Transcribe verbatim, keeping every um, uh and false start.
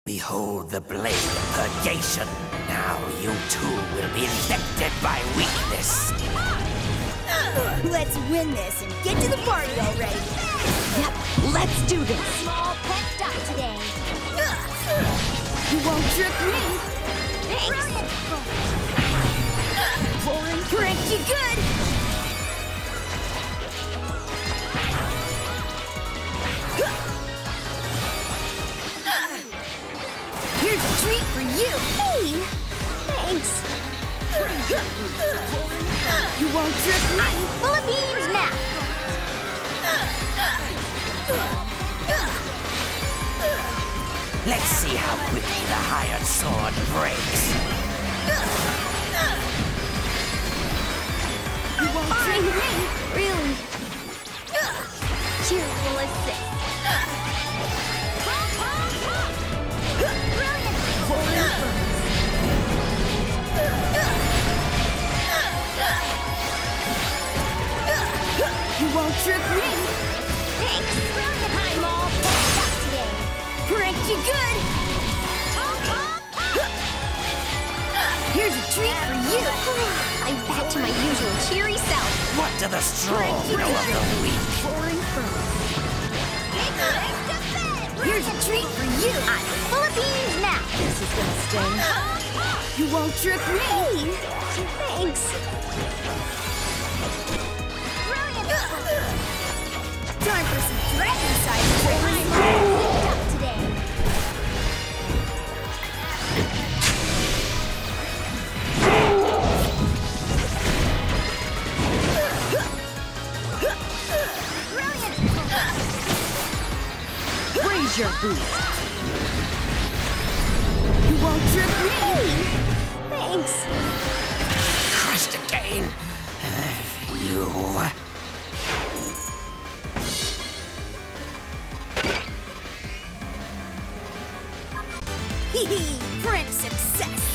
Behold the blade of purgation. Now you too will be infected by weakness. Let's win this and get to the party already. Yep, let's do this. Small pepped up today. You won't trick me. Thanks. Boring prank you good. Here's a treat for you. Hey, thanks. You won't trick me. Full of beans now. Let's see how quickly the hired sword breaks. You won't trick me. Really? Cheerful assist. You won't trick me. Thanks. I'm all pepped up today. Pranked you good. Here's a treat for you. I'm back to my usual cheery self. What do the strong know of the weak? Boring furnace. Here's a treat for you. I'm full of beans now. This is gonna sting. You won't trick me. Thanks. Time for some dragon side tricks. I'm all pepped up today. Raise your boost. You won't trick me. Thanks. Crushed again. You. Hee hee, prank success.